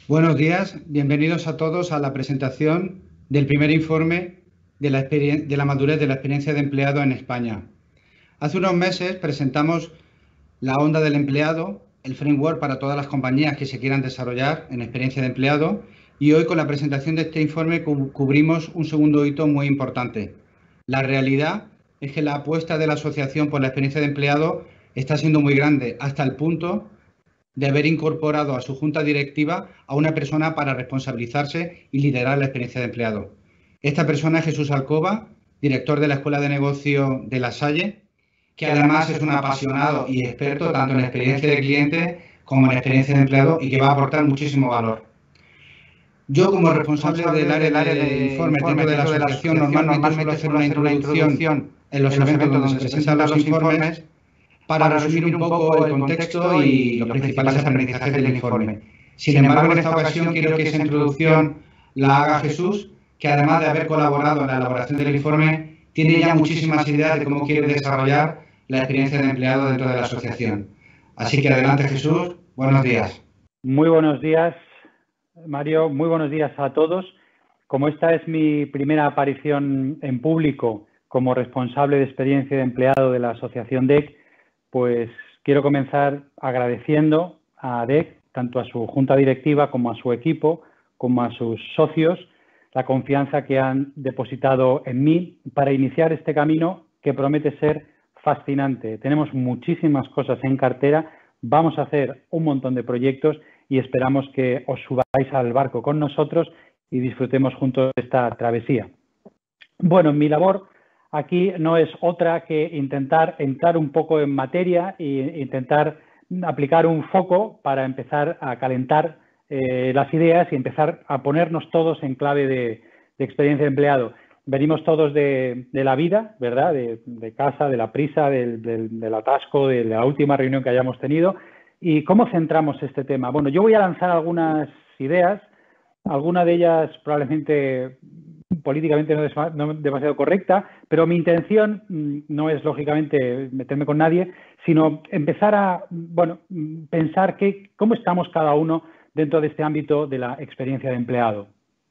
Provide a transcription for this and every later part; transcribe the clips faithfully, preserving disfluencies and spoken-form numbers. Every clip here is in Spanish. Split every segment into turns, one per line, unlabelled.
Buenos días, bienvenidos a todos a la presentación del primer informe de la, de la madurez de la experiencia de empleado en España. Hace unos meses presentamos la onda del empleado, el framework para todas las compañías que se quieran desarrollar en experiencia de empleado, y hoy con la presentación de este informe cubrimos un segundo hito muy importante. La realidad es que la apuesta de la asociación por la experiencia de empleado está siendo muy grande, hasta el punto de haber incorporado a su junta directiva a una persona para responsabilizarse y liderar la experiencia de empleado. Esta persona es Jesús Alcoba, director de la Escuela de Negocio de La Salle, que además es un apasionado y experto tanto en experiencia de cliente como en experiencia de empleado y que va a aportar muchísimo valor. Yo, como responsable del área de, de informes dentro de la asociación, normalmente suelo hacer una introducción en los eventos donde se presentan los informes para resumir un poco el contexto y los principales aprendizajes del informe. Sin embargo, en esta ocasión quiero que esa introducción la haga Jesús, que además de haber colaborado en la elaboración del informe, tiene ya muchísimas ideas de cómo quiere desarrollar la experiencia de empleado dentro de la asociación. Así que adelante, Jesús, buenos días.
Muy buenos días, Mario, muy buenos días a todos. Como esta es mi primera aparición en público como responsable de experiencia de empleado de la asociación D E C, pues quiero comenzar agradeciendo a D E C, tanto a su junta directiva como a su equipo, como a sus socios, la confianza que han depositado en mí para iniciar este camino que promete ser fascinante. Tenemos muchísimas cosas en cartera, vamos a hacer un montón de proyectos y esperamos que os subáis al barco con nosotros y disfrutemos juntos de esta travesía. Bueno, mi labor aquí no es otra que intentar entrar un poco en materia e intentar aplicar un foco para empezar a calentar eh, las ideas y empezar a ponernos todos en clave de, de experiencia de empleado. Venimos todos de, de la vida, ¿verdad? De, de casa, de la prisa, del, del, del atasco, de la última reunión que hayamos tenido. ¿Y cómo centramos este tema? Bueno, yo voy a lanzar algunas ideas, alguna de ellas probablemente políticamente no es no demasiado correcta, pero mi intención no es, lógicamente, meterme con nadie, sino empezar a, bueno, pensar que, cómo estamos cada uno dentro de este ámbito de la experiencia de empleado.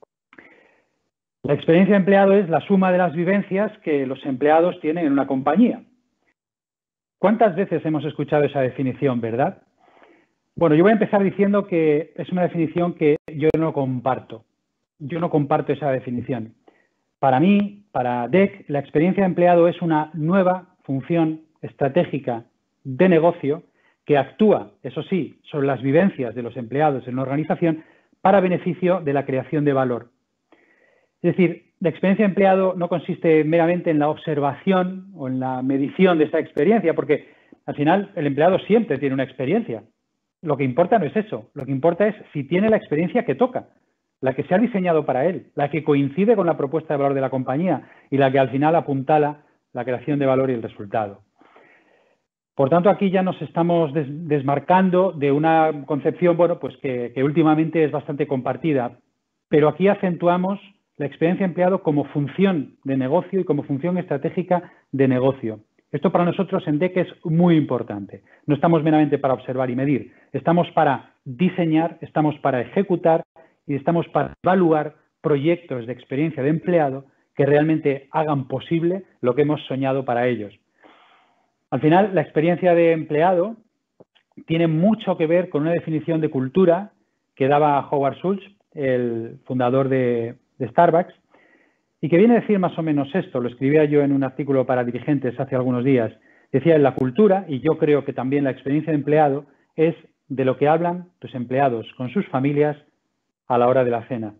La experiencia de empleado es la suma de las vivencias que los empleados tienen en una compañía. ¿Cuántas veces hemos escuchado esa definición, verdad? Bueno, yo voy a empezar diciendo que es una definición que yo no comparto. Yo no comparto esa definición. Para mí, para D E C, la experiencia de empleado es una nueva función estratégica de negocio que actúa, eso sí, sobre las vivencias de los empleados en una organización para beneficio de la creación de valor. Es decir, la experiencia de empleado no consiste meramente en la observación o en la medición de esa experiencia, porque al final el empleado siempre tiene una experiencia. Lo que importa no es eso, lo que importa es si tiene la experiencia que toca, la que se ha diseñado para él, la que coincide con la propuesta de valor de la compañía y la que al final apuntala la creación de valor y el resultado. Por tanto, aquí ya nos estamos des desmarcando de una concepción, bueno, pues que, que últimamente es bastante compartida, pero aquí acentuamos la experiencia de empleado como función de negocio y como función estratégica de negocio. Esto para nosotros en D E C es muy importante. No estamos meramente para observar y medir, estamos para diseñar, estamos para ejecutar y estamos para evaluar proyectos de experiencia de empleado que realmente hagan posible lo que hemos soñado para ellos. Al final, la experiencia de empleado tiene mucho que ver con una definición de cultura que daba Howard Schultz, el fundador de, de Starbucks, y que viene a decir más o menos esto. Lo escribía yo en un artículo para dirigentes hace algunos días. Decía, en la cultura, y yo creo que también la experiencia de empleado, es de lo que hablan tus empleados con sus familias a la hora de la cena.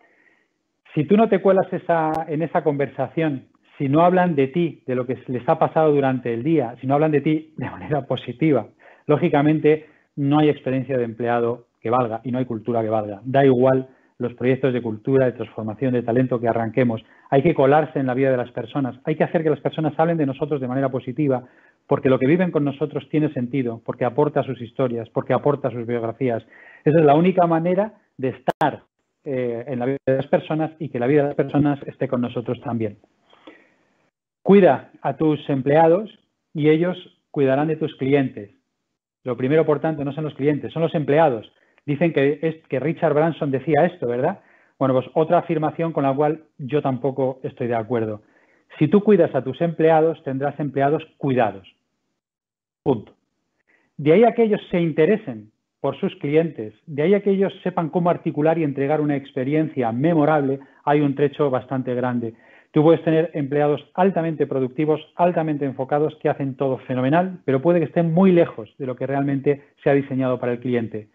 Si tú no te cuelas esa, en esa conversación, si no hablan de ti, de lo que les ha pasado durante el día, si no hablan de ti de manera positiva, lógicamente no hay experiencia de empleado que valga y no hay cultura que valga. Da igual los proyectos de cultura, de transformación, de talento que arranquemos. Hay que colarse en la vida de las personas. Hay que hacer que las personas hablen de nosotros de manera positiva, porque lo que viven con nosotros tiene sentido, porque aporta sus historias, porque aporta sus biografías. Esa es la única manera de estar eh, en la vida de las personas y que la vida de las personas esté con nosotros también. Cuida a tus empleados y ellos cuidarán de tus clientes. Lo primero, por tanto, no son los clientes, son los empleados. Dicen que, es, que Richard Branson decía esto, ¿verdad? Bueno, pues otra afirmación con la cual yo tampoco estoy de acuerdo. Si tú cuidas a tus empleados, tendrás empleados cuidados. Punto. De ahí a que ellos se interesen por sus clientes, de ahí a que ellos sepan cómo articular y entregar una experiencia memorable, hay un trecho bastante grande. Tú puedes tener empleados altamente productivos, altamente enfocados, que hacen todo fenomenal, pero puede que estén muy lejos de lo que realmente se ha diseñado para el cliente.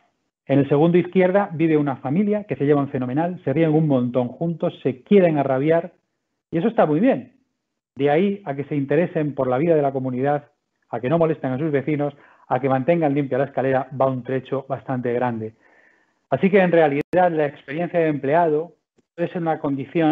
En el segundo izquierda vive una familia que se llevan fenomenal, se ríen un montón juntos, se quieren arrabiar, y eso está muy bien. De ahí a que se interesen por la vida de la comunidad, a que no molesten a sus vecinos, a que mantengan limpia la escalera, va un trecho bastante grande. Así que en realidad la experiencia de empleado puede ser una condición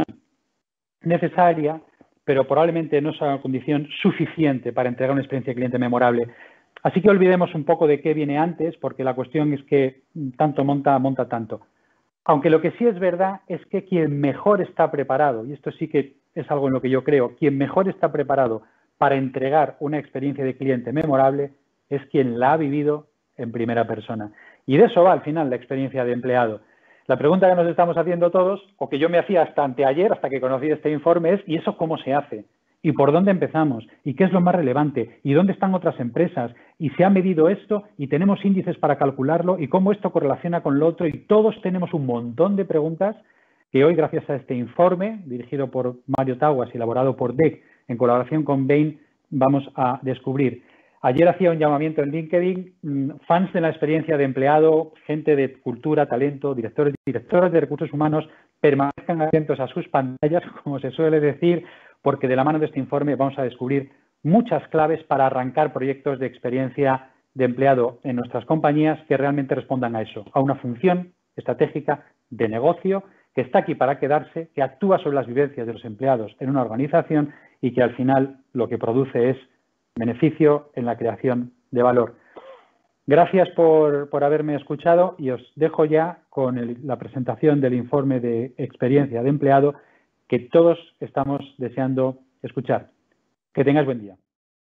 necesaria, pero probablemente no sea una condición suficiente para entregar una experiencia de cliente memorable. Así que olvidemos un poco de qué viene antes, porque la cuestión es que tanto monta, monta tanto. Aunque lo que sí es verdad es que quien mejor está preparado, y esto sí que es algo en lo que yo creo, quien mejor está preparado para entregar una experiencia de cliente memorable es quien la ha vivido en primera persona. Y de eso va al final la experiencia de empleado. La pregunta que nos estamos haciendo todos, o que yo me hacía hasta anteayer, hasta que conocí este informe, es ¿y eso cómo se hace? ¿Y por dónde empezamos? ¿Y qué es lo más relevante? ¿Y dónde están otras empresas? ¿Y se ha medido esto? ¿Y tenemos índices para calcularlo? ¿Y cómo esto correlaciona con lo otro? Y todos tenemos un montón de preguntas que hoy, gracias a este informe, dirigido por Mario Taguas y elaborado por D E C en colaboración con Bain, vamos a descubrir. Ayer hacía un llamamiento en LinkedIn, fans de la experiencia de empleado, gente de cultura, talento, directores y directoras de recursos humanos, permanezcan atentos a sus pantallas, como se suele decir, porque de la mano de este informe vamos a descubrir muchas claves para arrancar proyectos de experiencia de empleado en nuestras compañías que realmente respondan a eso, a una función estratégica de negocio que está aquí para quedarse, que actúa sobre las vivencias de los empleados en una organización y que al final lo que produce es beneficio en la creación de valor. Gracias por, por haberme escuchado y os dejo ya con el, la presentación del informe de experiencia de empleado que todos estamos deseando escuchar. Que tengáis buen día.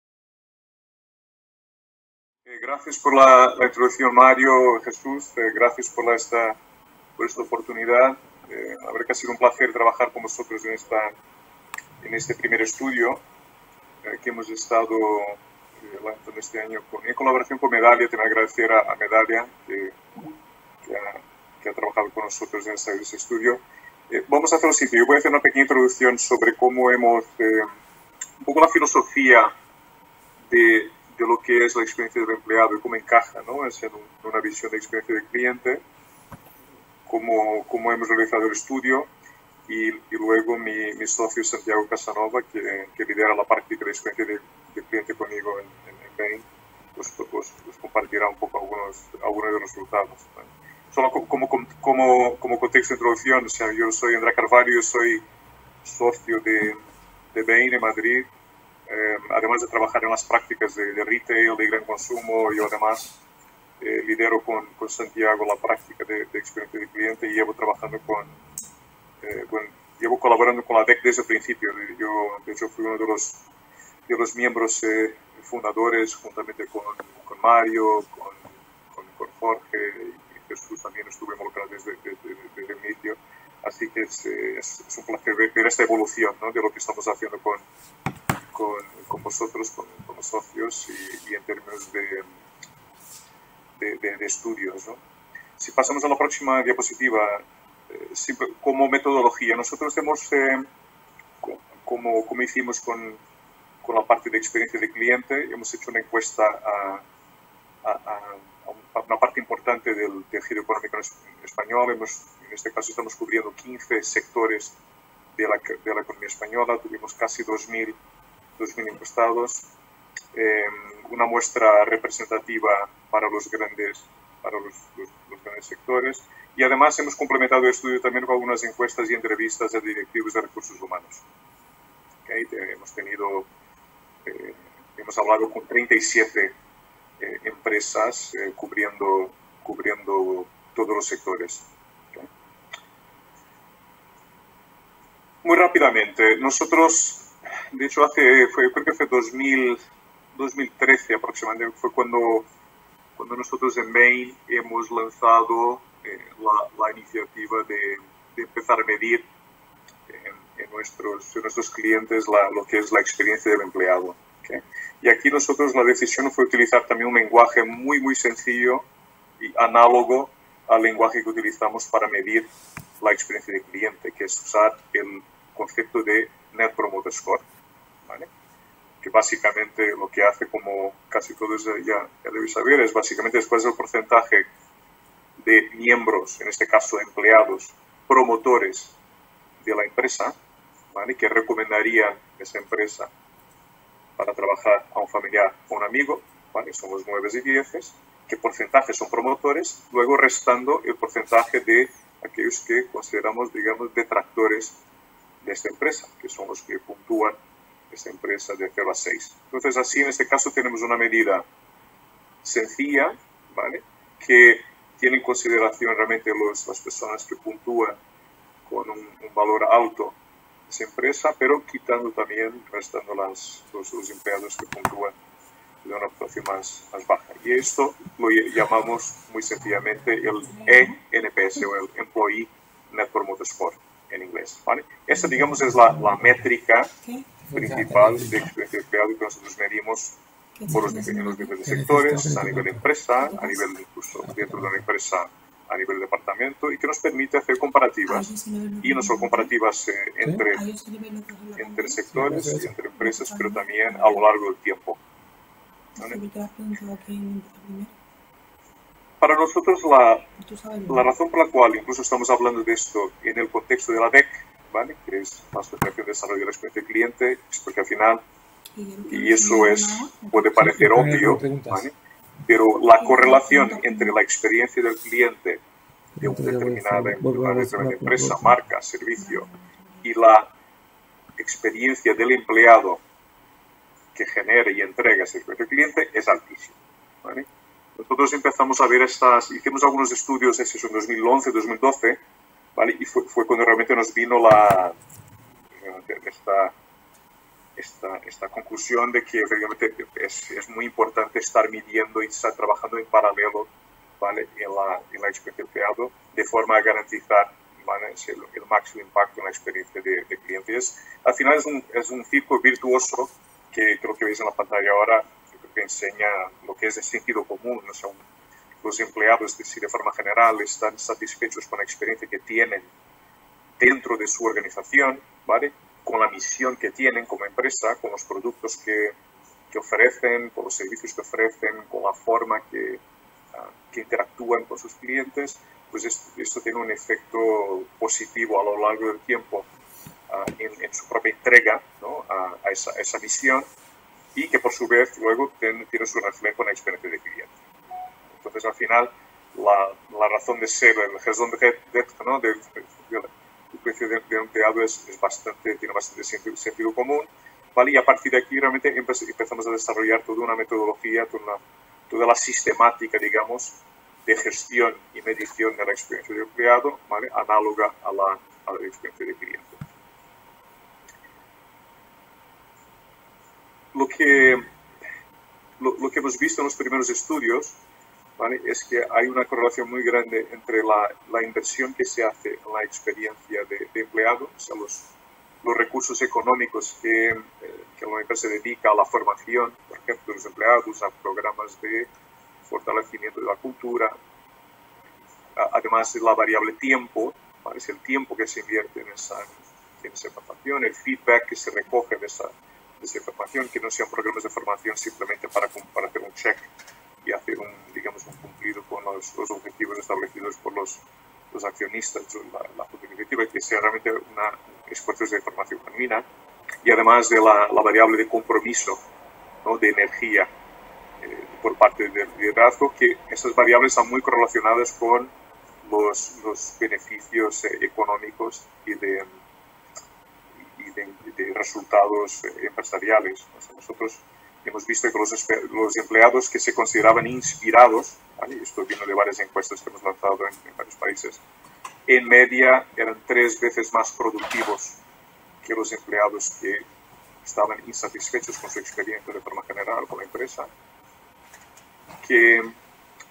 Gracias por la, la introducción, Mario, Jesús. Eh, gracias por, la, esta, por esta oportunidad. Eh, la verdad que ha sido un placer trabajar con vosotros en, esta, en este primer estudio eh, que hemos estado eh, lanzando este año con, en colaboración con Medallia. Tengo que agradecer a, a Medallia que, que, ha, que ha trabajado con nosotros en este, este estudio. Eh, vamos a hacer lo siguiente. Yo voy a hacer una pequeña introducción sobre cómo hemos, eh, un poco la filosofía de, de lo que es la experiencia del empleado y cómo encaja, ¿no? Es en un, una visión de experiencia del cliente, cómo, cómo hemos realizado el estudio y, y luego mi, mi socio Santiago Casanova, que, que lidera la práctica de experiencia del de cliente conmigo en, en, en Bain, pues, pues, pues compartirá un poco algunos, algunos de los resultados, ¿no? Solo como, como, como contexto de introducción, o sea, yo soy André Carvalho, yo soy socio de, de Bain en Madrid. Eh, además de trabajar en las prácticas de, de retail, de gran consumo, yo además eh, lidero con, con Santiago la práctica de, de experiencia de cliente y llevo trabajando con, eh, con, llevo colaborando con la D E C desde el principio. Yo, de hecho, fui uno de los, de los miembros eh, fundadores, juntamente con, con Mario, con, con, con Jorge y Jesús también estuve involucrado desde, desde, desde el inicio. Así que es, es, es un placer ver, ver esta evolución, ¿no?, de lo que estamos haciendo con Con, con vosotros, con, con los socios y, y en términos de, de, de, de estudios, ¿no? Si pasamos a la próxima diapositiva, eh, simple, como metodología, nosotros hemos, eh, como, como hicimos con, con la parte de experiencia de cliente, hemos hecho una encuesta a, a, a una parte importante del tejido económico español. Hemos, en este caso estamos cubriendo quince sectores de la, de la economía española, tuvimos casi dos mil encuestados, eh, una muestra representativa para los grandes, para los, los, los grandes sectores, y además hemos complementado el estudio también con algunas encuestas y entrevistas a directivos de recursos humanos. Okay, te, hemos tenido, eh, hemos hablado con treinta y siete eh, empresas eh, cubriendo, cubriendo todos los sectores. Okay. Muy rápidamente, nosotros de hecho, hace, fue, creo que fue dos mil, dos mil trece aproximadamente, fue cuando, cuando nosotros en Bain hemos lanzado eh, la, la iniciativa de, de empezar a medir en, en, nuestros, en nuestros clientes la, lo que es la experiencia del empleado. ¿Okay? Y aquí nosotros la decisión fue utilizar también un lenguaje muy, muy sencillo y análogo al lenguaje que utilizamos para medir la experiencia del cliente, que es usar el concepto de Net Promoter Score, ¿vale? Que básicamente lo que hace, como casi todos ya, ya debéis saber, es básicamente después del porcentaje de miembros, en este caso empleados, promotores de la empresa, ¿vale? Que recomendarían esa empresa para trabajar a un familiar o un amigo, ¿vale? Son los nueve y diez, qué porcentaje son promotores, luego restando el porcentaje de aquellos que consideramos, digamos, detractores de esta empresa, que son los que puntúan esta empresa de cero a seis. Entonces, así en este caso tenemos una medida sencilla, ¿vale? Que tiene en consideración realmente los, las personas que puntúan con un, un valor alto esa empresa, pero quitando también, restando las, los, los empleados que puntúan de una puntuación más, más baja. Y esto lo llamamos muy sencillamente el E N P S o el Employee Net Promoter Score en inglés, ¿vale? Esta, digamos, es la, la métrica principal de experiencia de empleado que nosotros medimos por los, en los diferentes sectores, a nivel de empresa, a nivel incluso dentro de una empresa, a nivel de departamento, y que nos permite hacer comparativas, y no solo comparativas eh, entre, entre sectores y entre empresas, pero también a lo largo del tiempo, ¿vale? Para nosotros la, la razón por la cual incluso estamos hablando de esto en el contexto de la D E C, ¿vale? Que es la Asociación de Desarrollo de la Experiencia del Cliente, es porque al final, y eso es, puede parecer obvio, ¿vale? Pero la correlación entre la experiencia del cliente de una determinada, una determinada empresa, marca, servicio, y la experiencia del empleado que genera y entrega ese experiencia del cliente es altísima, ¿vale? Nosotros empezamos a ver estas, hicimos algunos estudios, ese en dos mil once, dos mil doce, ¿vale? Y fue, fue cuando realmente nos vino la, esta, esta, esta conclusión de que realmente es, es muy importante estar midiendo y estar trabajando en paralelo, ¿vale? En la, en la experiencia del empleado, de forma a garantizar, ¿vale? el, el máximo impacto en la experiencia de, de clientes. Al final es un, es un círculo virtuoso que creo que veis en la pantalla ahora, que enseña lo que es el sentido común, ¿no? Son los empleados, es decir, de forma general, están satisfechos con la experiencia que tienen dentro de su organización, ¿vale? Con la misión que tienen como empresa, con los productos que, que ofrecen, con los servicios que ofrecen, con la forma que, uh, que interactúan con sus clientes, pues esto, esto tiene un efecto positivo a lo largo del tiempo uh, en, en su propia entrega, ¿no? a, a, esa, a esa misión, y que por su vez luego tiene, tiene su reflejo en la experiencia de cliente. Entonces, al final, la, la razón de ser, el raison d'être, ¿no? de, de, de, de, de, de empleado es, es bastante, tiene bastante sentido, sentido común, ¿vale? Y a partir de aquí realmente empezamos a desarrollar toda una metodología, toda, una, toda la sistemática, digamos, de gestión y medición de la experiencia del empleado, ¿vale? Análoga a la, a la experiencia del cliente. Lo que, lo, lo que hemos visto en los primeros estudios, ¿vale? Es que hay una correlación muy grande entre la, la inversión que se hace en la experiencia de, de empleado, o sea, los, los recursos económicos que, eh, que una empresa dedica a la formación, por ejemplo, de los empleados, a programas de fortalecimiento de la cultura, a, además de la variable tiempo, ¿vale? Es el tiempo que se invierte en esa, en esa formación, el feedback que se recoge de esa de esa información, que no sean programas de formación simplemente para, para hacer un check y hacer un, digamos, un cumplido con los, los objetivos establecidos por los, los accionistas, la, la junta directiva, que sea realmente una esfuerzos de formación genuina, y además de la, la variable de compromiso, ¿no? De energía eh, por parte del liderazgo, que esas variables están muy correlacionadas con los, los beneficios eh, económicos y de De, de resultados empresariales. O sea, nosotros hemos visto que los, los empleados que se consideraban inspirados, ¿vale? Esto viene de varias encuestas que hemos lanzado en, en varios países, en media eran tres veces más productivos que los empleados que estaban insatisfechos con su experiencia de forma general con la empresa, que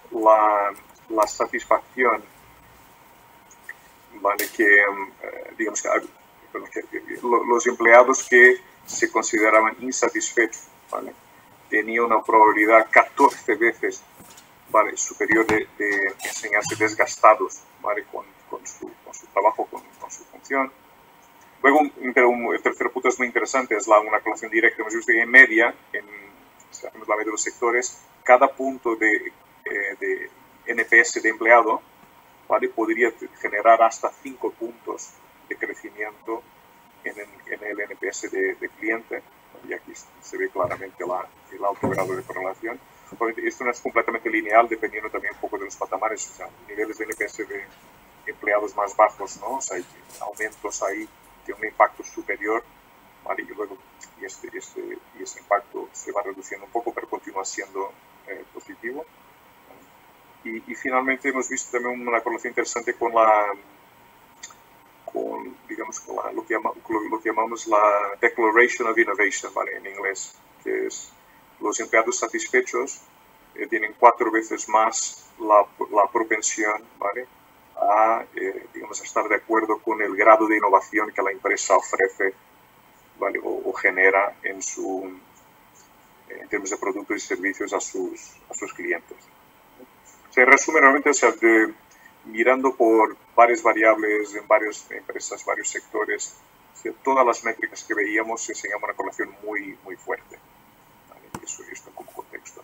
la, la satisfacción, ¿vale? Que, eh, digamos, que, que, que los empleados que se consideraban insatisfechos, ¿vale? Tenían una probabilidad catorce veces, ¿vale? superior de, de enseñarse desgastados, ¿vale? con, con, su, con su trabajo, con, con su función. Luego, pero un, el tercer punto es muy interesante, es la, una correlación directa. Hemos visto que en media, en, si hacemos la media de los sectores, cada punto de, eh, de N P S de empleado, ¿vale? podría generar hasta cinco puntos de crecimiento en el, en el N P S de, de cliente. Y aquí se ve claramente la, el alto grado de correlación. Esto no es completamente lineal, dependiendo también un poco de los patamares, o sea, niveles de N P S de empleados más bajos, ¿no? O sea, hay aumentos ahí de un impacto superior, ¿vale? Y luego y este, este, y ese impacto se va reduciendo un poco, pero continúa siendo eh, positivo. Y, y finalmente hemos visto también una correlación interesante con la con, digamos, con la, lo, que llama, lo, lo que llamamos la Declaration of Innovation, ¿vale? En inglés, que es los empleados satisfechos eh, tienen cuatro veces más la, la propensión, ¿vale? a, eh, digamos, a estar de acuerdo con el grado de innovación que la empresa ofrece, ¿vale? o, o genera en, su, en términos de productos y servicios a sus, a sus clientes. O sea, en resumen, realmente, o sea, de, mirando por varias variables en varias empresas, varios sectores, o sea, todas las métricas que veíamos enseñaban una correlación muy, muy fuerte. ¿Vale? Y eso, esto como contexto.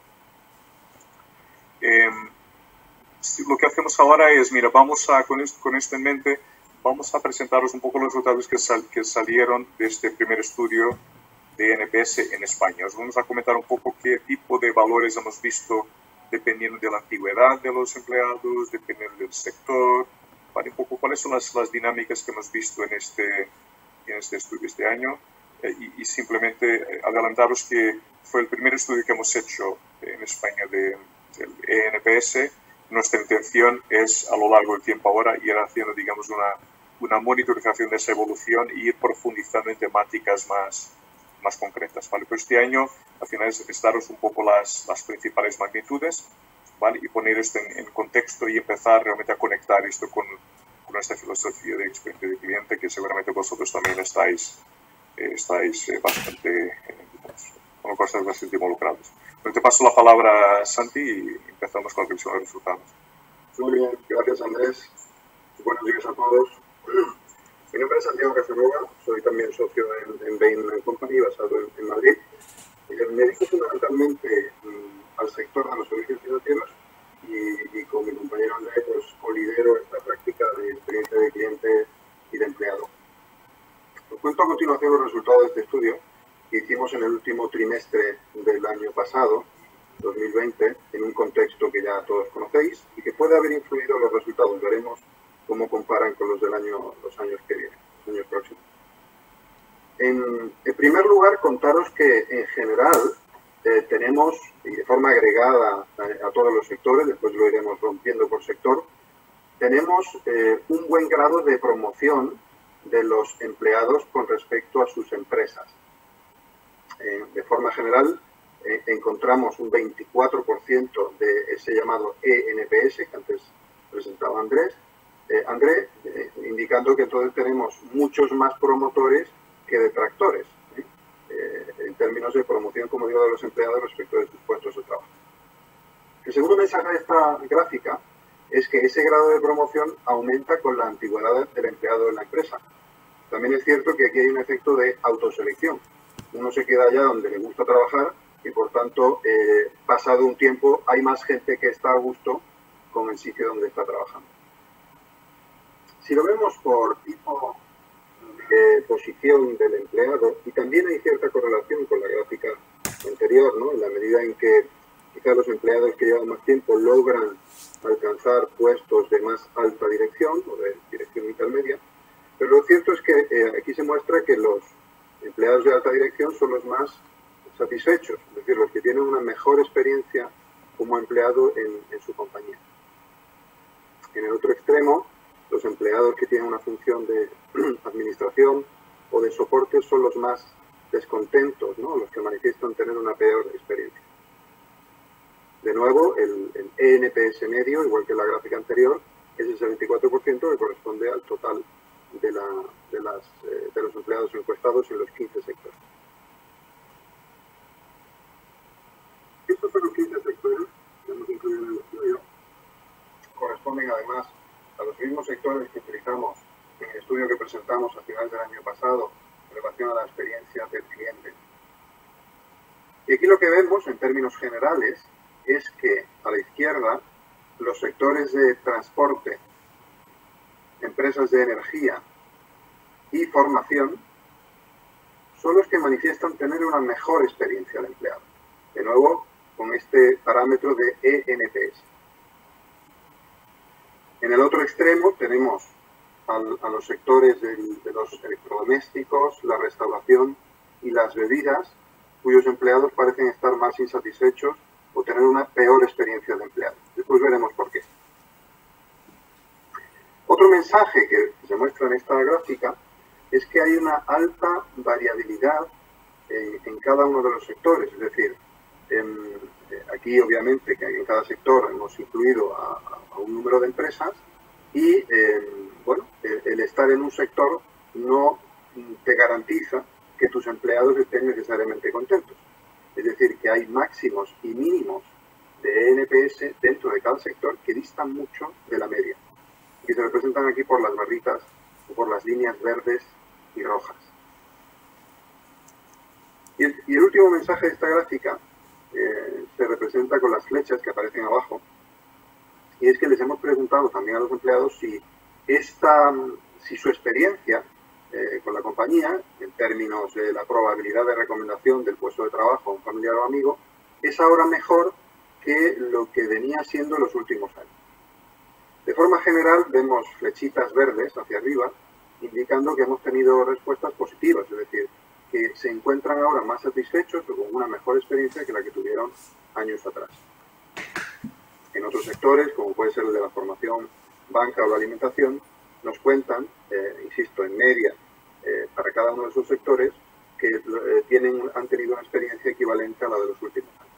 Eh, Lo que hacemos ahora es, mira, vamos a, con esto, con esto en mente, vamos a presentaros un poco los resultados que, sal, que salieron de este primer estudio de N P S en España. Os vamos a comentar un poco qué tipo de valores hemos visto dependiendo de la antigüedad de los empleados, dependiendo del sector, ¿vale? Un poco cuáles son las, las dinámicas que hemos visto en este, en este estudio este año eh, y, y simplemente adelantaros que fue el primer estudio que hemos hecho en España de, del E N P S. Nuestra intención es, a lo largo del tiempo ahora, ir haciendo, digamos, una, una monitorización de esa evolución y ir profundizando en temáticas más, más concretas, ¿vale? Pues este año, al final, es daros un poco las, las principales magnitudes, ¿vale? Y poner esto en, en contexto y empezar realmente a conectar esto con, con nuestra filosofía de experiencia de cliente, que seguramente vosotros también estáis, eh, estáis eh, bastante, eh, con lo cual estáis bastante involucrados. Te paso la palabra a Santi y empezamos con la revisión de resultados.
Muy bien, gracias Andrés. Buenos días a todos. Mi nombre es Santiago Casanova, soy también socio en, en Bain and Company, basado en, en Madrid. Y me dedico fundamentalmente um, al sector de los servicios financieros y, y con mi compañero Andrés pues colidero esta práctica de experiencia de cliente y de empleado. Os cuento a continuación los resultados de este estudio que hicimos en el último trimestre del año pasado, dos mil veinte, en un contexto que ya todos conocéis y que puede haber influido en los resultados. Veremos cómo comparan con los del año, los años que vienen, los años próximos. En, en primer lugar, contaros que en general eh, tenemos, y de forma agregada a, a todos los sectores, después lo iremos rompiendo por sector, tenemos eh, un buen grado de promoción de los empleados con respecto a sus empresas. Eh, de forma general, eh, encontramos un veinticuatro por ciento de ese llamado E N P S que antes presentaba Andrés, eh, André, eh, indicando que entonces tenemos muchos más promotores que detractores, ¿eh? Eh, en términos de promoción, como digo, de los empleados respecto de sus puestos de trabajo. El segundo mensaje de esta gráfica es que ese grado de promoción aumenta con la antigüedad del empleado en la empresa. También es cierto que aquí hay un efecto de autoselección. Uno se queda allá donde le gusta trabajar y, por tanto, eh, pasado un tiempo, hay más gente que está a gusto con el sitio donde está trabajando. Si lo vemos por tipo de posición del empleado, y también hay cierta correlación con la gráfica anterior, ¿no? En la medida en que quizás los empleados que llevan más tiempo logran alcanzar puestos de más alta dirección o de dirección intermedia, pero lo cierto es que eh, aquí se muestra que los empleados de alta dirección son los más satisfechos, es decir, los que tienen una mejor experiencia como empleado en, en su compañía. En el otro extremo, los empleados que tienen una función de administración o de soporte son los más descontentos, ¿no? Los que manifiestan tener una peor experiencia. De nuevo, el, el E N P S medio, igual que en la gráfica anterior, es el setenta y cuatro por ciento, que corresponde al total de, la, de, las, eh, de los empleados encuestados en los quince sectores. Estos son los quince sectores que hemos incluido en el estudio. Corresponden además a los mismos sectores que utilizamos en el estudio que presentamos a finales del año pasado en relación a la experiencia del cliente. Y aquí lo que vemos en términos generales es que a la izquierda los sectores de transporte, empresas de energía y formación son los que manifiestan tener una mejor experiencia del empleado. De nuevo, con este parámetro de E N P S. En el otro extremo tenemos al, a los sectores del, de los electrodomésticos, la restauración y las bebidas, cuyos empleados parecen estar más insatisfechos o tener una peor experiencia de empleado. Después veremos por qué. Otro mensaje que se muestra en esta gráfica es que hay una alta variabilidad en, en cada uno de los sectores. Es decir, en, aquí obviamente que en cada sector hemos incluido a, a un número de empresas y eh, bueno, el, el estar en un sector no te garantiza que tus empleados estén necesariamente contentos. Es decir, que hay máximos y mínimos de E N P S dentro de cada sector que distan mucho de la media, que se representan aquí por las barritas o por las líneas verdes y rojas. Y el, y el último mensaje de esta gráfica eh, se representa con las flechas que aparecen abajo, y es que les hemos preguntado también a los empleados si, esta, si su experiencia Eh, con la compañía, en términos de la probabilidad de recomendación del puesto de trabajo a un familiar o amigo, es ahora mejor que lo que venía siendo en los últimos años. De forma general, vemos flechitas verdes hacia arriba, indicando que hemos tenido respuestas positivas, es decir, que se encuentran ahora más satisfechos o con una mejor experiencia que la que tuvieron años atrás. En otros sectores, como puede ser el de la formación, banca o la alimentación, nos cuentan, eh, insisto, en media, eh, para cada uno de esos sectores, que eh, tienen, han tenido una experiencia equivalente a la de los últimos años.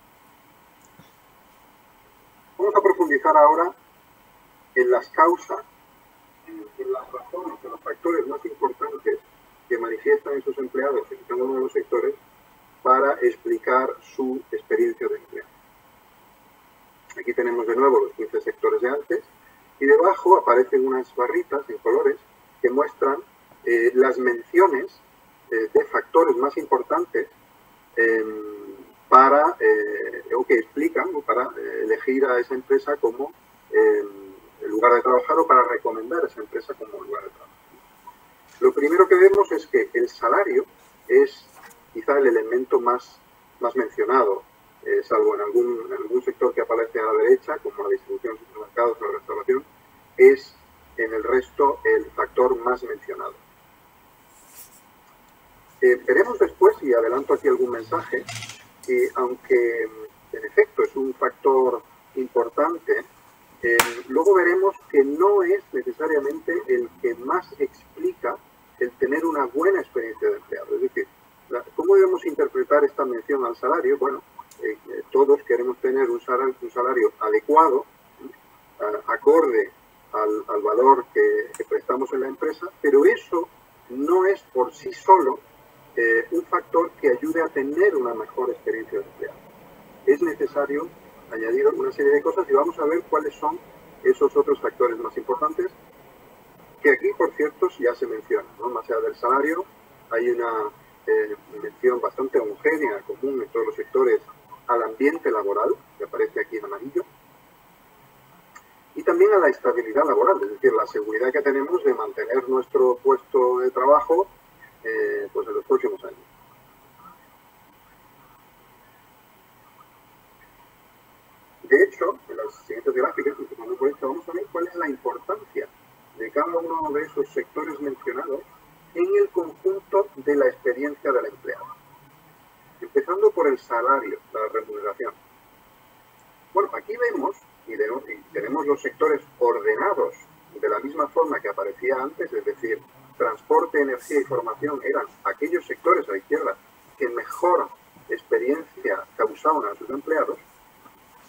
Vamos a profundizar ahora en las causas, en, en las razones, en los factores más importantes que manifiestan esos empleados en cada uno de los sectores para explicar su experiencia de empleo. Aquí tenemos de nuevo los quince sectores de antes, y debajo aparecen unas barritas en colores que muestran eh, las menciones eh, de factores más importantes eh, para, eh, o que explican o para eh, elegir a esa empresa como eh, el lugar de trabajar o para recomendar a esa empresa como lugar de trabajo. Lo primero que vemos es que el salario es quizá el elemento más, más mencionado, Eh, salvo en algún, en algún sector que aparece a la derecha, como la distribución de supermercados o la restauración, es en el resto el factor más mencionado. Eh, veremos después, y adelanto aquí algún mensaje, que aunque en efecto es un factor importante, eh, luego veremos que no es necesariamente el que más explica el tener una buena experiencia de empleado. Es decir, la, ¿cómo debemos interpretar esta mención al salario? Bueno, Eh, eh, todos queremos tener un salario, un salario adecuado, eh, acorde al, al valor que, que prestamos en la empresa, pero eso no es por sí solo eh, un factor que ayude a tener una mejor experiencia de empleado. Es necesario añadir una serie de cosas y vamos a ver cuáles son esos otros factores más importantes, que aquí, por cierto, ya se mencionan, ¿no? Más allá del salario, hay una eh, mención bastante homogénea, común en todos los sectores, al ambiente laboral, que aparece aquí en amarillo, y también a la estabilidad laboral, es decir, la seguridad que tenemos de mantener nuestro puesto de trabajo eh, pues en los próximos años. De hecho, en las siguientes gráficas, empezando por esto, vamos a ver cuál es la importancia de cada uno de esos sectores mencionados en el conjunto de la experiencia del empleado. Empezando por el salario, la remuneración. Bueno, aquí vemos, y, de, y tenemos los sectores ordenados de la misma forma que aparecía antes, es decir, transporte, energía y formación eran aquellos sectores a la izquierda que mejor experiencia causaban a sus empleados.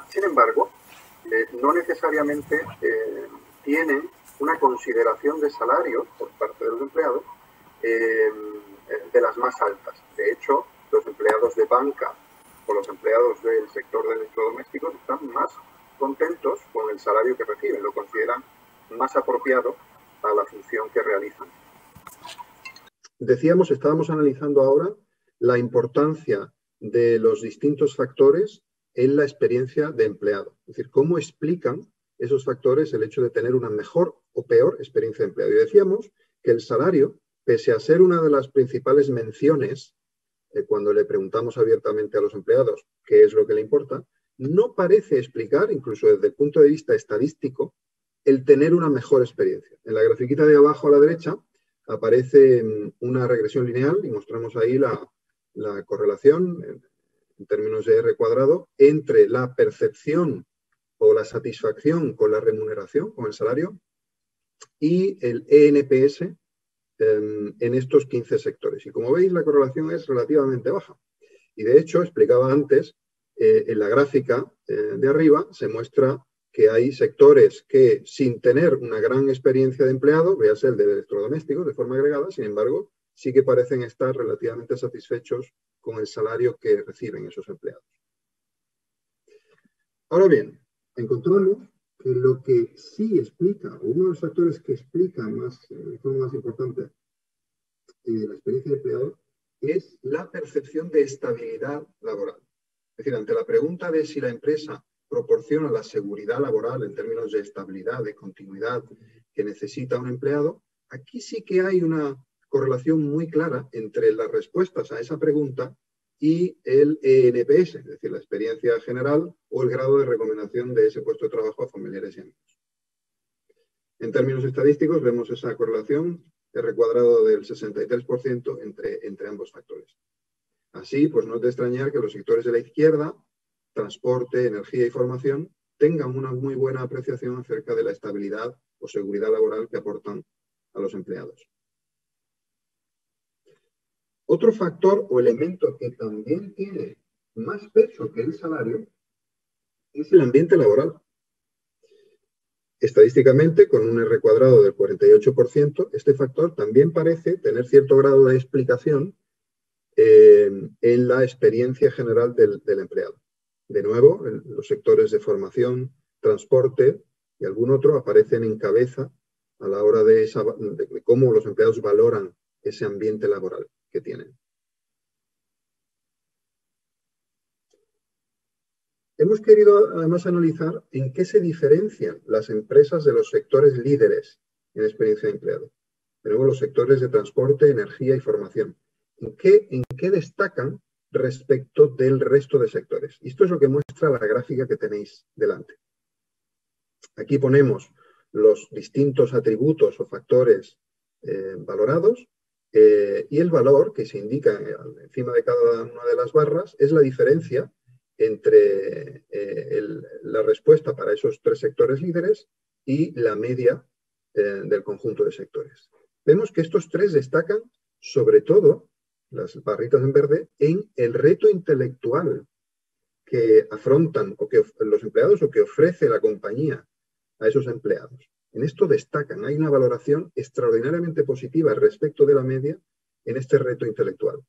Sin embargo, eh, no necesariamente eh, tienen una consideración de salario por parte de los empleados eh, de las más altas. De hecho, los empleados de banca o los empleados del sector de electrodomésticos están más contentos con el salario que reciben, lo consideran más apropiado a la función que realizan. Decíamos, estábamos analizando ahora la importancia de los distintos factores en la experiencia de empleado. Es decir, cómo explican esos factores el hecho de tener una mejor o peor experiencia de empleado. Y decíamos que el salario, pese a ser una de las principales menciones eh, cuando le preguntamos abiertamente a los empleados qué es lo que le importa, no parece explicar, incluso desde el punto de vista estadístico, el tener una mejor experiencia. En la grafiquita de abajo a la derecha aparece una regresión lineal y mostramos ahí la, la correlación en, en términos de R cuadrado entre la percepción o la satisfacción con la remuneración, con el salario, y el E N P S eh, en estos quince sectores. Y como veis, la correlación es relativamente baja. Y de hecho, explicaba antes, eh, en la gráfica eh, de arriba se muestra que hay sectores que, sin tener una gran experiencia de empleado, véase el de electrodomésticos de forma agregada, sin embargo, sí que parecen estar relativamente satisfechos con el salario que reciben esos empleados. Ahora bien, encontramos que lo que sí explica, o uno de los factores que explica más, de forma más importante eh, la experiencia de empleado, es la percepción de estabilidad laboral. Es decir, ante la pregunta de si la empresa proporciona la seguridad laboral en términos de estabilidad, de continuidad que necesita un empleado, aquí sí que hay una correlación muy clara entre las respuestas a esa pregunta y el E N P S, es decir, la experiencia general o el grado de recomendación de ese puesto de trabajo a familiares y amigos. En términos estadísticos vemos esa correlación R cuadrado del sesenta y tres por ciento entre, entre ambos factores. Así, pues no es de extrañar que los sectores de la izquierda, transporte, energía y formación, tengan una muy buena apreciación acerca de la estabilidad o seguridad laboral que aportan a los empleados. Otro factor o elemento que también tiene más peso que el salario es el ambiente laboral. Estadísticamente, con un R cuadrado del cuarenta y ocho por ciento, este factor también parece tener cierto grado de explicación eh, en la experiencia general del, del empleado. De nuevo, los sectores de formación, transporte y algún otro aparecen en cabeza a la hora de, esa, de cómo los empleados valoran ese ambiente laboral que tienen. Hemos querido además analizar en qué se diferencian las empresas de los sectores líderes en experiencia de empleado. Tenemos los sectores de transporte, energía y formación. ¿En qué, en qué destacan respecto del resto de sectores? Y esto es lo que muestra la gráfica que tenéis delante. Aquí ponemos los distintos atributos o factores eh, valorados eh, y el valor que se indica encima de cada una de las barras es la diferencia entre eh, el, la respuesta para esos tres sectores líderes y la media eh, del conjunto de sectores. Vemos que estos tres destacan sobre todo, las barritas en verde, en el reto intelectual que afrontan o que los empleados o que ofrece la compañía a esos empleados. En esto destacan, hay una valoración extraordinariamente positiva respecto de la media en este reto intelectual.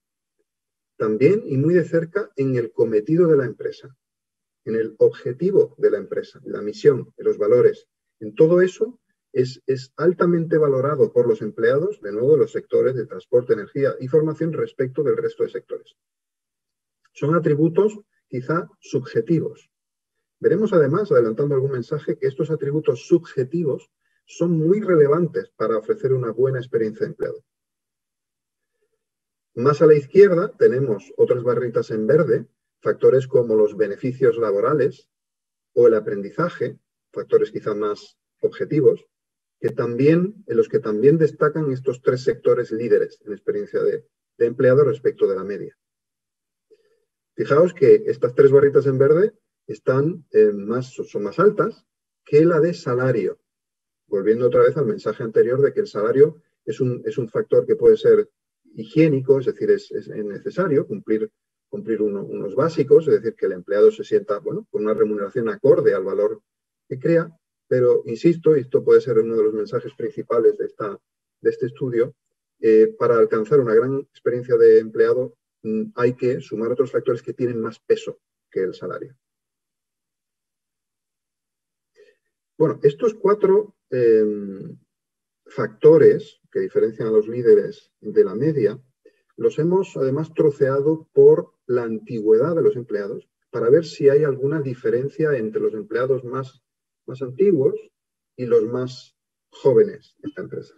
También y muy de cerca en el cometido de la empresa, en el objetivo de la empresa, en la misión, en los valores. En todo eso es, es altamente valorado por los empleados, de nuevo, los sectores de transporte, energía y formación respecto del resto de sectores. Son atributos quizá subjetivos. Veremos además, adelantando algún mensaje, que estos atributos subjetivos son muy relevantes para ofrecer una buena experiencia de empleado. Más a la izquierda tenemos otras barritas en verde, factores como los beneficios laborales o el aprendizaje, factores quizá más objetivos, que también, en los que también destacan estos tres sectores líderes en experiencia de, de empleado respecto de la media. Fijaos que estas tres barritas en verde están eh, más, son más altas que la de salario. Volviendo otra vez al mensaje anterior de que el salario es un, es un factor que puede ser higiénico, es decir, es, es necesario cumplir
cumplir uno, unos básicos, es decir, que el empleado se sienta, bueno, con una remuneración acorde al valor que crea, pero insisto, y esto puede ser uno de los mensajes principales de, esta, de este estudio, eh, para alcanzar una gran experiencia de empleado mm, hay que sumar otros factores que tienen más peso que el salario. Bueno, estos cuatro eh, factores que diferencian a los líderes de la media, los hemos además troceado por la antigüedad de los empleados para ver si hay alguna diferencia entre los empleados más, más antiguos y los más jóvenes de esta empresa.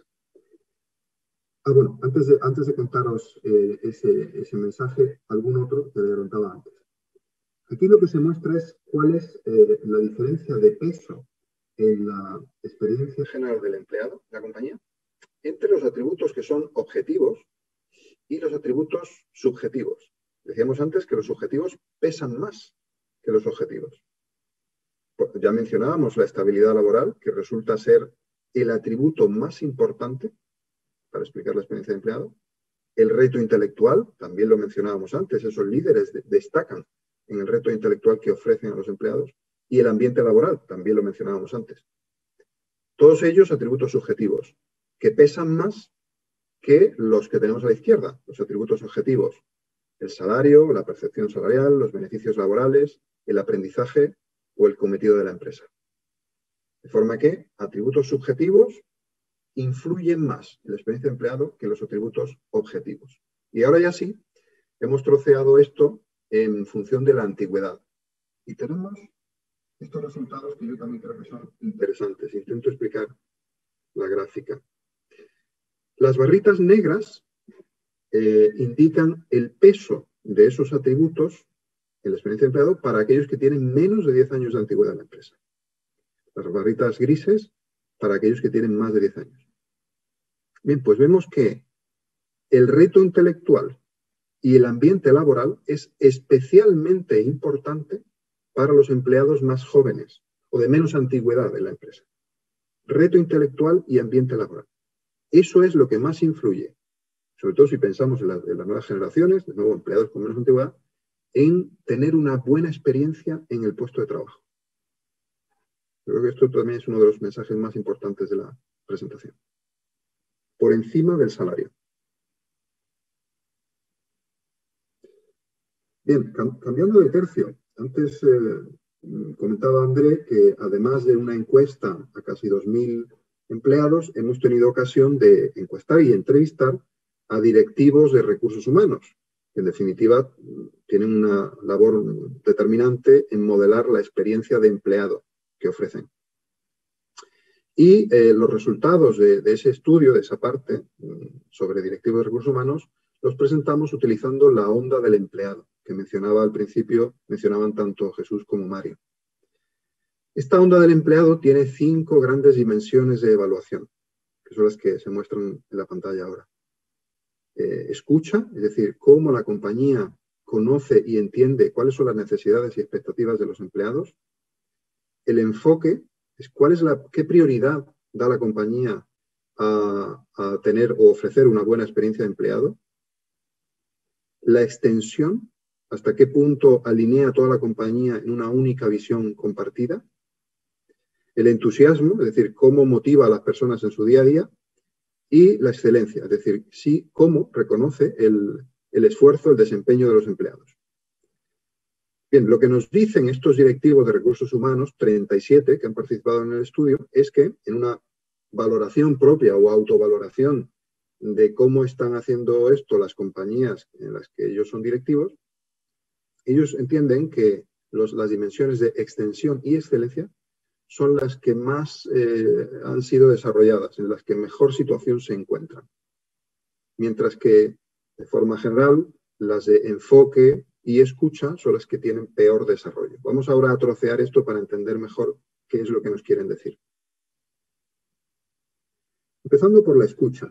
Ah, bueno, antes de, antes de contaros eh, ese, ese mensaje, algún otro que adelantaba antes. Aquí lo que se muestra es cuál es eh, la diferencia de peso en la experiencia general del empleado de la compañía entre los atributos que son objetivos y los atributos subjetivos. Decíamos antes que los subjetivos pesan más que los objetivos. Ya mencionábamos la estabilidad laboral, que resulta ser el atributo más importante para explicar la experiencia de empleado. El reto intelectual, también lo mencionábamos antes, esos líderes de, destacan en el reto intelectual que ofrecen a los empleados. Y el ambiente laboral, también lo mencionábamos antes. Todos ellos atributos subjetivos, que pesan más que los que tenemos a la izquierda, los atributos objetivos. El salario, la percepción salarial, los beneficios laborales, el aprendizaje o el cometido de la empresa. De forma que atributos subjetivos influyen más en la experiencia de empleado que los atributos objetivos. Y ahora ya sí, hemos troceado esto en función de la antigüedad. Y tenemos estos resultados que yo también creo que son interesantes. Intento explicar la gráfica. Las barritas negras eh, indican el peso de esos atributos en la experiencia de empleado para aquellos que tienen menos de diez años de antigüedad en la empresa. Las barritas grises para aquellos que tienen más de diez años. Bien, pues vemos que el reto intelectual y el ambiente laboral es especialmente importante para los empleados más jóvenes o de menos antigüedad en la empresa. Reto intelectual y ambiente laboral. Eso es lo que más influye, sobre todo si pensamos en, la, en las nuevas generaciones, de nuevo empleados con menos antigüedad, en tener una buena experiencia en el puesto de trabajo. Creo que esto también es uno de los mensajes más importantes de la presentación. Por encima del salario. Bien, cambiando de tercio. Antes eh, comentaba André que además de una encuesta a casi dos mil empleados, hemos tenido ocasión de encuestar y entrevistar a directivos de recursos humanos, que en definitiva tienen una labor determinante en modelar la experiencia de empleado que ofrecen. Y eh, los resultados de, de ese estudio, de esa parte sobre directivos de recursos humanos, los presentamos utilizando la onda del empleado, que mencionaba al principio, mencionaban tanto Jesús como Mario. Esta onda del empleado tiene cinco grandes dimensiones de evaluación, que son las que se muestran en la pantalla ahora. Eh, escucha, es decir, cómo la compañía conoce y entiende cuáles son las necesidades y expectativas de los empleados. El enfoque es cuál es la, qué prioridad da la compañía a, a tener o ofrecer una buena experiencia de empleado. La extensión, hasta qué punto alinea toda la compañía en una única visión compartida. El entusiasmo, es decir, cómo motiva a las personas en su día a día. Y la excelencia, es decir, sí, cómo reconoce el, el esfuerzo, el desempeño de los empleados. Bien, lo que nos dicen estos directivos de recursos humanos, treinta y siete que han participado en el estudio, es que en una valoración propia o autovaloración de cómo están haciendo esto las compañías en las que ellos son directivos, ellos entienden que los, las dimensiones de extensión y excelencia son las que más eh, han sido desarrolladas, en las que mejor situación se encuentran. Mientras que, de forma general, las de enfoque y escucha son las que tienen peor desarrollo. Vamos ahora a trocear esto para entender mejor qué es lo que nos quieren decir. Empezando por la escucha,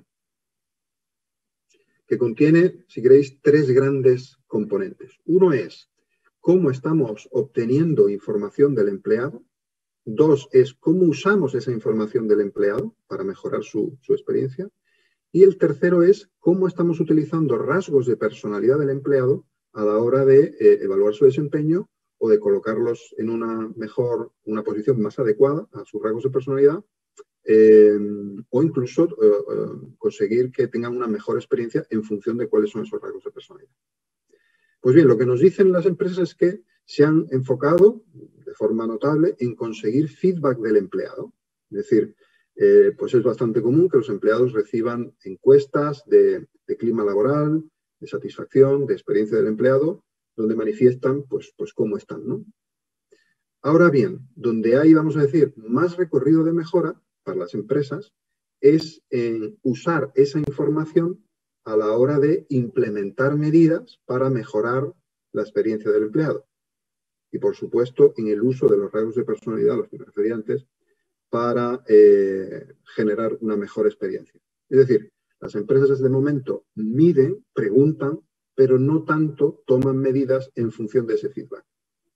que contiene, si queréis, tres grandes componentes. Uno es cómo estamos obteniendo información del empleado. Dos es cómo usamos esa información del empleado para mejorar su, su experiencia. Y el tercero es cómo estamos utilizando rasgos de personalidad del empleado a la hora de eh, evaluar su desempeño o de colocarlos en una mejor, una posición más adecuada a sus rasgos de personalidad, eh, o incluso eh, eh, conseguir que tengan una mejor experiencia en función de cuáles son esos rasgos de personalidad. Pues bien, lo que nos dicen las empresas es que se han enfocado de forma notable en conseguir feedback del empleado. Es decir, eh, pues es bastante común que los empleados reciban encuestas de, de clima laboral, de satisfacción, de experiencia del empleado, donde manifiestan pues, pues cómo están, ¿no? Ahora bien, donde hay, vamos a decir, más recorrido de mejora para las empresas es en usar esa información a la hora de implementar medidas para mejorar la experiencia del empleado. Y, por supuesto, en el uso de los rasgos de personalidad, los que me refería antes, para eh, generar una mejor experiencia. Es decir, las empresas desde el momento miden, preguntan, pero no tanto toman medidas en función de ese feedback.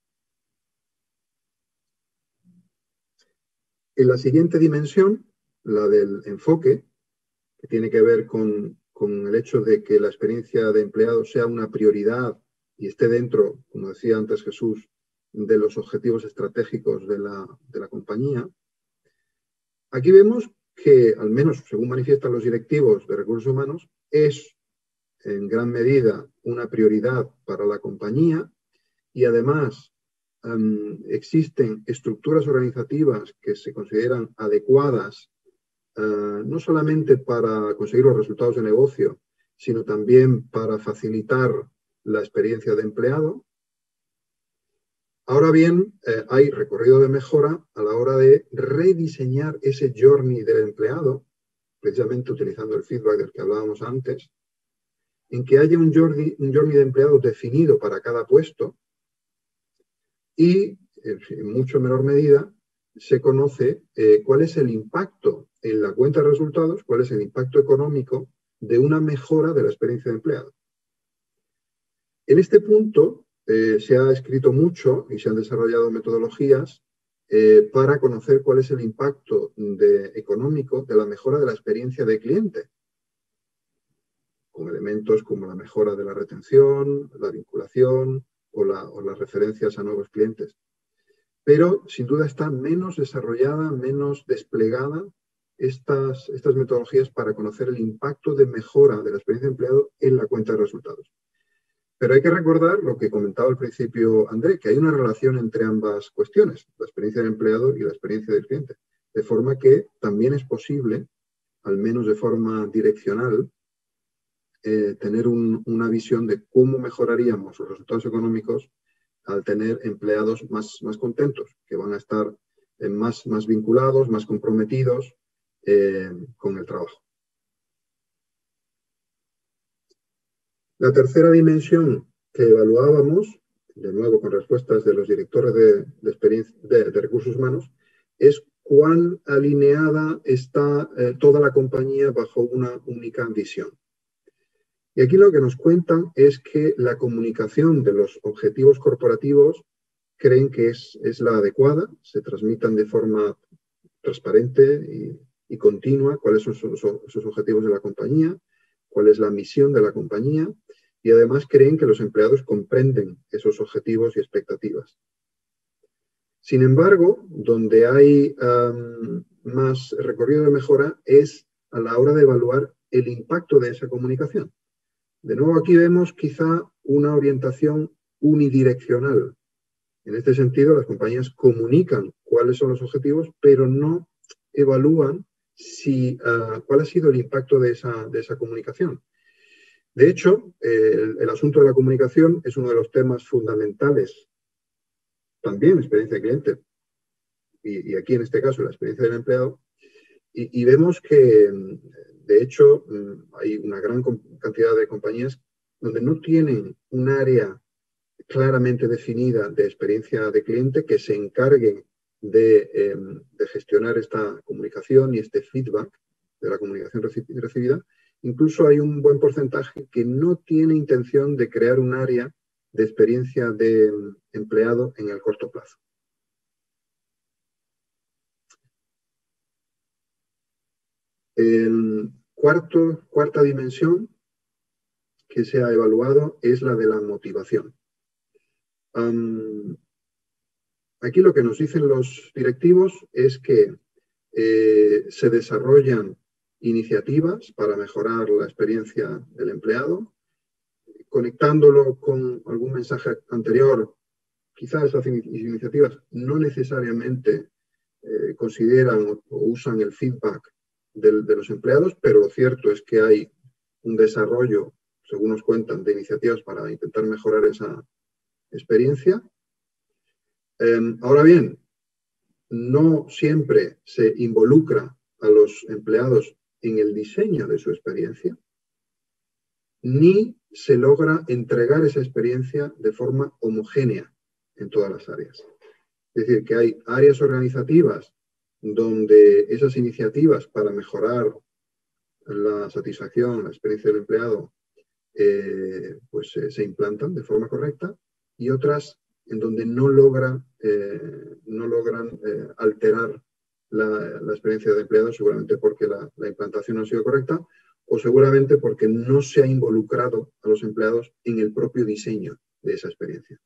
En la siguiente dimensión, la del enfoque, que tiene que ver con, con el hecho de que la experiencia de empleado sea una prioridad y esté dentro, como decía antes Jesús, de los objetivos estratégicos de la, de la compañía. Aquí vemos que, al menos según manifiestan los directivos de recursos humanos, es en gran medida una prioridad para la compañía y además um, existen estructuras organizativas que se consideran adecuadas uh, no solamente para conseguir los resultados de negocio, sino también para facilitar la experiencia de empleado. Ahora bien, eh, hay recorrido de mejora a la hora de rediseñar ese journey del empleado, precisamente utilizando el feedback del que hablábamos antes, en que haya un journey, un journey de empleado definido para cada puesto y, en mucho menor medida, se conoce eh, cuál es el impacto en la cuenta de resultados, cuál es el impacto económico de una mejora de la experiencia de empleado. En este punto, Eh, se ha escrito mucho y se han desarrollado metodologías eh, para conocer cuál es el impacto de, económico de la mejora de la experiencia de cliente, con elementos como la mejora de la retención, la vinculación o, la, o las referencias a nuevos clientes. Pero, sin duda, está menos desarrollada, menos desplegada estas, estas metodologías para conocer el impacto de mejora de la experiencia de empleado en la cuenta de resultados. Pero hay que recordar lo que comentaba al principio André, que hay una relación entre ambas cuestiones, la experiencia del empleado y la experiencia del cliente. De forma que también es posible, al menos de forma direccional, eh, tener un, una visión de cómo mejoraríamos los resultados económicos al tener empleados más, más contentos, que van a estar eh, más, más vinculados, más comprometidos eh, con el trabajo. La tercera dimensión que evaluábamos, de nuevo con respuestas de los directores de, de, experiencia, de, de recursos humanos, es cuán alineada está eh, toda la compañía bajo una única visión. Y aquí lo que nos cuentan es que la comunicación de los objetivos corporativos creen que es, es la adecuada, se transmitan de forma transparente y, y continua cuáles son esos, esos objetivos de la compañía, cuál es la misión de la compañía, y además creen que los empleados comprenden esos objetivos y expectativas. Sin embargo, donde hay um, más recorrido de mejora es a la hora de evaluar el impacto de esa comunicación. De nuevo, aquí vemos quizá una orientación unidireccional. En este sentido, las compañías comunican cuáles son los objetivos, pero no evalúan si, uh, cuál ha sido el impacto de esa, de esa comunicación. De hecho, eh, el, el asunto de la comunicación es uno de los temas fundamentales, también experiencia de cliente, y, y aquí en este caso la experiencia del empleado, y, y vemos que, de hecho, hay una gran cantidad de compañías donde no tienen un área claramente definida de experiencia de cliente que se encarguen de, eh, de gestionar esta comunicación y este feedback de la comunicación recibida. Incluso hay un buen porcentaje que no tiene intención de crear un área de experiencia de empleado en el corto plazo. El cuarto, cuarta dimensión que se ha evaluado es la de la motivación. Um, aquí lo que nos dicen los directivos es que eh, se desarrollan iniciativas para mejorar la experiencia del empleado, conectándolo con algún mensaje anterior. Quizás esas iniciativas no necesariamente eh, consideran o, o usan el feedback del, de los empleados, pero lo cierto es que hay un desarrollo, según nos cuentan, de iniciativas para intentar mejorar esa experiencia. Eh, ahora bien, no siempre se involucra a los empleados en el diseño de su experiencia, ni se logra entregar esa experiencia de forma homogénea en todas las áreas. Es decir, que hay áreas organizativas donde esas iniciativas para mejorar la satisfacción, la experiencia del empleado, eh, pues eh, se implantan de forma correcta, y otras en donde no logran, eh, no logran eh, alterar la, la experiencia del empleado, seguramente porque la, la implantación no ha sido correcta, o seguramente porque no se ha involucrado a los empleados en el propio diseño de esa experiencia.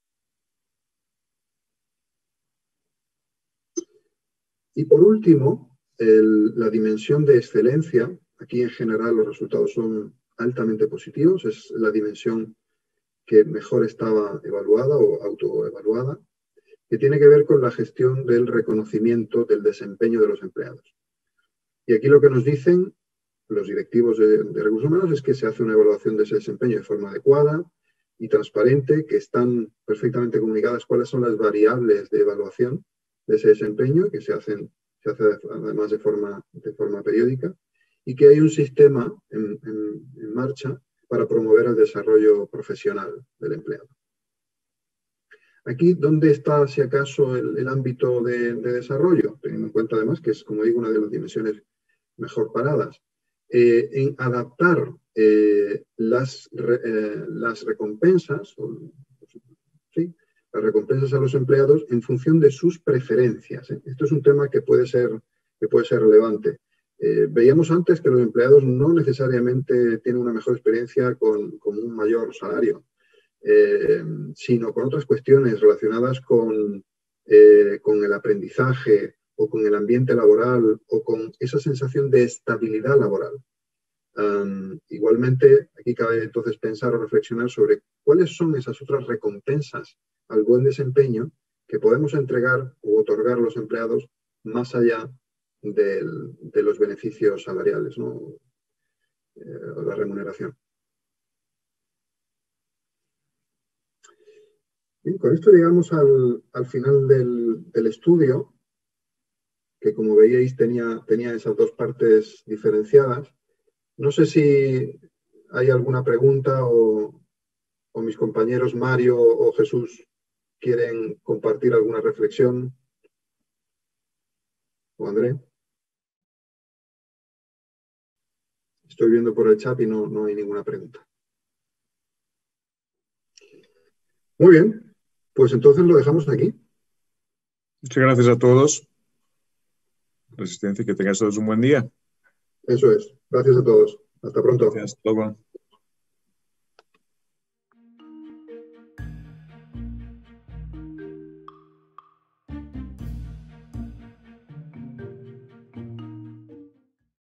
Y por último, el, la dimensión de excelencia. Aquí en general los resultados son altamente positivos, es la dimensión que mejor estaba evaluada o autoevaluada, que tiene que ver con la gestión del reconocimiento del desempeño de los empleados. Y aquí lo que nos dicen los directivos de, de recursos humanos es que se hace una evaluación de ese desempeño de forma adecuada y transparente, que están perfectamente comunicadas cuáles son las variables de evaluación de ese desempeño, que se hacen se hace además de forma, de forma periódica, y que hay un sistema en, en, en marcha para promover el desarrollo profesional del empleado. Aquí, ¿dónde está, si acaso, el, el ámbito de, de desarrollo? Teniendo en cuenta, además, que es, como digo, una de las dimensiones mejor paradas. Eh, en adaptar eh, las, re, eh, las recompensas, o, ¿sí? las recompensas a los empleados en función de sus preferencias. ¿eh? Esto es un tema que puede ser, que puede ser relevante. Eh, veíamos antes que los empleados no necesariamente tienen una mejor experiencia con, con un mayor salario, eh, sino con otras cuestiones relacionadas con, eh, con el aprendizaje o con el ambiente laboral o con esa sensación de estabilidad laboral. Um, igualmente, aquí cabe entonces pensar o reflexionar sobre cuáles son esas otras recompensas al buen desempeño que podemos entregar u otorgar a los empleados más allá del, de los beneficios salariales, ¿no? eh, la remuneración. Bien, con esto llegamos al, al final del, del estudio, que como veíais tenía, tenía esas dos partes diferenciadas. No sé si hay alguna pregunta o, o mis compañeros Mario o Jesús quieren compartir alguna reflexión. ¿O André? Estoy viendo por el chat y no, no hay ninguna pregunta. Muy bien, pues entonces lo dejamos aquí.
Muchas gracias a todos. Resistencia, que tengáis todos un buen día.
Eso es. Gracias a todos. Hasta pronto.
Gracias, hasta luego.